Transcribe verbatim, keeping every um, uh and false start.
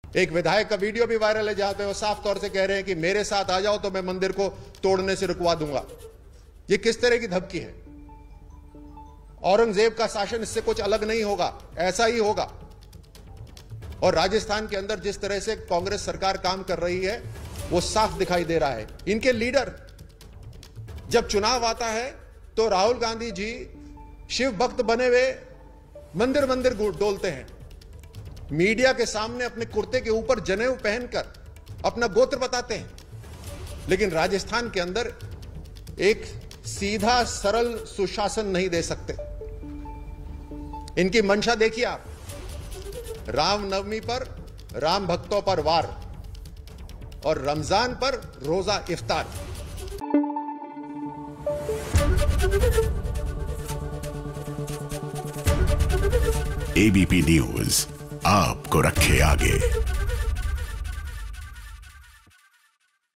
एक विधायक का वीडियो भी वायरल है जहां पे वो साफ तौर से कह रहे हैं कि मेरे साथ आ जाओ तो मैं मंदिर को तोड़ने से रुकवा दूंगा। ये किस तरह की धमकी है? औरंगजेब का शासन इससे कुछ अलग नहीं होगा, ऐसा ही होगा। और राजस्थान के अंदर जिस तरह से कांग्रेस सरकार काम कर रही है वो साफ दिखाई दे रहा है। इनके लीडर जब चुनाव आता है तो राहुल गांधी जी शिव भक्त बने हुए मंदिर मंदिर डोलते हैं, मीडिया के सामने अपने कुर्ते के ऊपर जनेऊ पहनकर अपना गोत्र बताते हैं, लेकिन राजस्थान के अंदर एक सीधा सरल सुशासन नहीं दे सकते। इनकी मंशा देखिए आप, रामनवमी पर राम भक्तों पर वार और रमजान पर रोजा इफ्तार। एबीपी न्यूज आपको रखे आगे।